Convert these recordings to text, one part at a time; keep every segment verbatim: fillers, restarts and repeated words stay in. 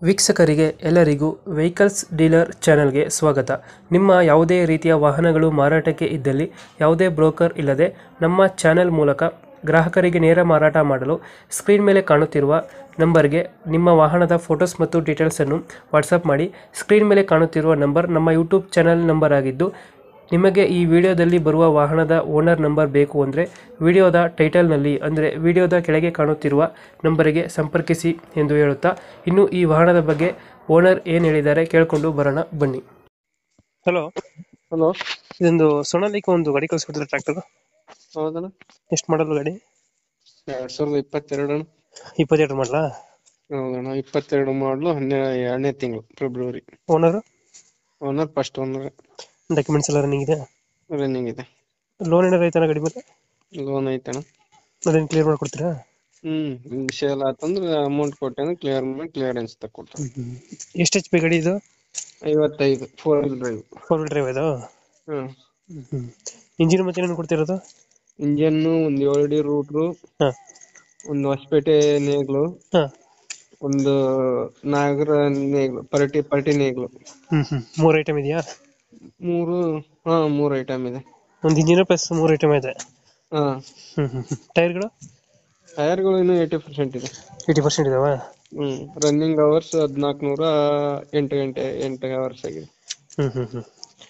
ವೀಕ್ಷಕರಿಗೆ ಎಲ್ಲರಿಗೂ vehicles dealer ಚಾನೆಲ್ಗೆ ಸ್ವಾಗತ. ನಿಮ್ಮ ಯಾವುದೇ ರೀತಿಯ ವಾಹನಗಳು ಮಾರಾಟಕ್ಕೆ ಇದ್ದಲ್ಲಿ ಯಾವುದೇ ಬ್ರೋಕರ್ ಇಲ್ಲದೆ ನಮ್ಮ ಚಾನೆಲ್ ಮೂಲಕ ಗ್ರಾಹಕರಿಗೆ ನೇರ ಮಾರಾಟ ಮಾಡಲು ಸ್ಕ್ರೀನ್ ಮೇಲೆ ಕಾಣುತ್ತಿರುವ ನಂಬರ್ಗೆ ನಿಮ್ಮ ವಾಹನದ ಫೋಟೋಸ್ ಮತ್ತು ಡೀಟೇಲ್ಸನ್ನು ವಾಟ್ಸಪ್ ಮಾಡಿ. ಸ್ಕ್ರೀನ್ ಮೇಲೆ ಕಾಣುತ್ತಿರುವ ನಂಬರ್ ನಮ್ಮ ಯೂಟ್ಯೂಬ್ ಚಾನೆಲ್ ನಂಬರ್ ಆಗಿದ್ದು, ನಿಮಗೆ ಈ ವಿಡಿಯೋದಲ್ಲಿ ಬರುವ ವಾಹನದ ಓನರ್ ನಂಬರ್ ಬೇಕು ಅಂದರೆ ವಿಡಿಯೋದ ಟೈಟಲ್ನಲ್ಲಿ ಅಂದರೆ ವಿಡಿಯೋದ ಕೆಳಗೆ ಕಾಣುತ್ತಿರುವ ನಂಬರಿಗೆ ಸಂಪರ್ಕಿಸಿ ಎಂದು ಹೇಳುತ್ತಾ, ಇನ್ನು ಈ ವಾಹನದ ಬಗ್ಗೆ ಓನರ್ ಏನು ಹೇಳಿದ್ದಾರೆ ಕೇಳಿಕೊಂಡು ಬರೋಣ ಬನ್ನಿ. ಹಲೋ ಹಲೋ, ಇದೊಂದು ಸೊನಾಲಿಕ ಒಂದು ಗಾಡಿ ಕಳಿಸ್ಕೊಡ್ತಾರೆ ಟ್ರ್ಯಾಕ್ಟರ್. ಹೌದಣ್ಣ. ಎಷ್ಟು ಮಾಡಲು ಗಾಡಿ? ಎರಡ್ ಸಾವಿರದ ಇಪ್ಪತ್ತೆರಡು ಅಣ್ಣ. ಇಪ್ಪತ್ತೆರಡು ಮಾಡಲಾ? ಹೌದಣ್ಣ, ಇಪ್ಪತ್ತೆರಡು ಮಾಡಲು ಹನ್ನೆರಡು ಎರಡನೇ ತಿಂಗಳು February. Owner owner first owner. Documents ಎಲ್ಲ ರನ್ನಿಂಗ್ ಇದೆ? ರನ್ನಿಂಗ್ ಇದೆ. ಲೋನ್ ಏನಾರು ಐತನ ಗಾಡಿ ಮೇಲೆ? ಲೋನ್ ಐತಣ್ಣ. ಅದೇನು ಕ್ಲಿಯರ್ ಮಾಡ್ಕೊಡ್ತೀರಾ? ಹ್ಮ್ ಸೇಲ್ ಆತಂದ್ರೆ ಅಮೌಂಟ್ ಕೊಟ್ಟೆ ಕ್ಲಿಯರ್ ಮಾಡಿ ಕ್ಲಿಯರೆನ್ಸ್ ತಗೊಡ್ತಾರೆ. ಎಷ್ಟು ಎಚ್ ಪಿ ಗಾಡಿ ಇದು? ಐವತ್ತೈದು four wheel drive. Four wheel drive ಇದು? ಹ್ಮ್ ಹ್ಮ್ ಇಂಜಿನ್ ಮತ್ತೆ ಏನೇನು ಕೊಡ್ತಿರೋದು? ಇಂಜನ್ನು ಒಂದು ಏಳು ಡಿ ರೂಟ್ರು, ಹಾಂ ಒಂದು ಹೊಸಪೇಟೆ ನೇಗ್ಲು, ಹಾಂ ಒಂದು ನಾಗರ ನೇಗ್ಲು, ಪರ್ಟಿ ಪರ್ಟಿ ನೇಗ್ಲು. ಹ್ಮ್ ಹ್ಮ್ ಮೂರು ಐಟಮ್ ಇದೆಯಾ? ಮೂರು ಹಾ ಮೂರು ಐಟಮ್ ಇದೆ. ಒಂದು ಇಂಜಿನ್ ಪ್ಲಸ್ ಮೂರು ಐಟಮ್ ಇದೆ. ಹಾ ಹ್ಮ್ ಹ್ಮ್ ಟೈರ್ಗಳು? ಟೈರ್ಗಳು ಇನ್ನೂ ಏಯ್ಟಿ ಪರ್ಸೆಂಟ್ ಇದೆ. ಏಯ್ಟಿ ಪರ್ಸೆಂಟ್ ಇದಾವ? ಹ್ಮ್ ರನ್ನಿಂಗ್ ಅವರ್ಸ್ ಹದಿನಾಲ್ಕು ನೂರ ಎಂಟು ಗಂಟೆ ಎಂಟು ಅವರ್ಸ್ ಆಗಿದೆ. ಹ್ಮ್ ಹ್ಮ್ ಹ್ಮ್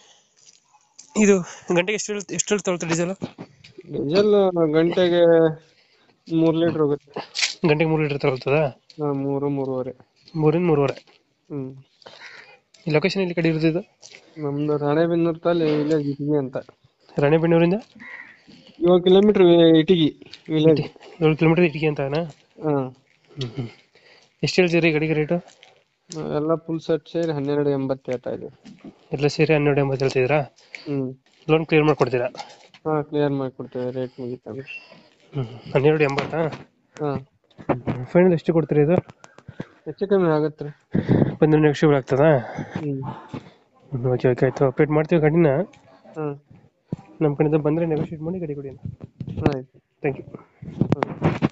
ಇದು ಗಂಟೆಗೆ ಎಷ್ಟು ಎಷ್ಟು ತಗೊಳ್ತಾರೆ ಡೀಸೆಲ್? ಡೀಸೆಲ್ ಗಂಟೆಗೆ ಮೂರ್ ಲೀಟರ್ ಹೋಗುತ್ತೆ. ಗಂಟೆಗೆ ಮೂರು ಲೀಟರ್ ತಗೊಳ್ತದ? ಹಾ ಮೂರು ಮೂರುವರೆ. ಮೂರಿಂದ ಮೂರುವರೆ. ಹ್ಮ್ ಈ ಲೊಕೇಶನ್ ಎಲ್ಲಿ ಕಡೆ ಇರೋದು ಇದು? ನಮ್ದು ರಾಣೆಬೆನ್ನೂರ್ ತಾಲಿ ವಿಲೇಜ್ ಇಟಗಿ ಅಂತ. ರಾಣೆಬೆನ್ನೂರಿಂದ ಏಳು ಕಿಲೋಮೀಟರ್ ಇಟಗಿ ವಿಲೇಜ್. ಏಳು ಕಿಲೋಮೀಟರ್ ಇಟಗಿ ಅಂತ? ಹಾ ಹ್ಮ್ ಹ್ಮ್ ಎಷ್ಟು ಹೇಳ್ತೀರಿ ಗಾಡಿಗೆ ರೇಟು? ಎಲ್ಲ ಫುಲ್ ಸೆಟ್ ಸೇರಿ ಹನ್ನೆರಡು ಎಂಬತ್ತು ಹೇಳ್ತಾ ಇದೆ. ಎಲ್ಲ ಸೇರಿ ಹನ್ನೆರಡು ಎಂಬತ್ತು ಹೇಳ್ತಿದ್ದೀರಾ? ಹ್ಮ್ ಲೋನ್ ಕ್ಲಿಯರ್ ಮಾಡ್ಕೊಡ್ತೀರಾ? ಹಾ ಕ್ಲಿಯರ್ ಮಾಡ್ಕೊಡ್ತೇವೆ ರೇಟ್ ಮುಗಿತಂದ್ರೆ. ಹ್ಮ್ ಹನ್ನೆರಡು ಎಂಬತ್ತಾ? ಹಾ ಫೈನಲ್ ಎಷ್ಟು ಕೊಡ್ತೀರಿ ಇದು? ಹೆಚ್ಚು ಕಮ್ಮಿ ಆಗತ್ತೆ. ಬಂದ್ರೆ ನೆಗೋಷಿಯಬಲ್ ಆಗ್ತದಾ? ಹ್ಮ್ ಓಕೆ ಓಕೆ ಆಯ್ತು, ಅಪ್ಡೇಟ್ ಮಾಡ್ತೀವಿ ಗಾಡಿನ. ಹಾ ನಮ್ಮ ಕಡೆಯಿಂದ ಬಂದರೆ ನೆಗೋಷಿಯೇಟ್ ಮಾಡಿ ಗಾಡಿ ಕೊಡಿ. ಆಯ್ತು. Thank you. ಓಕೆ.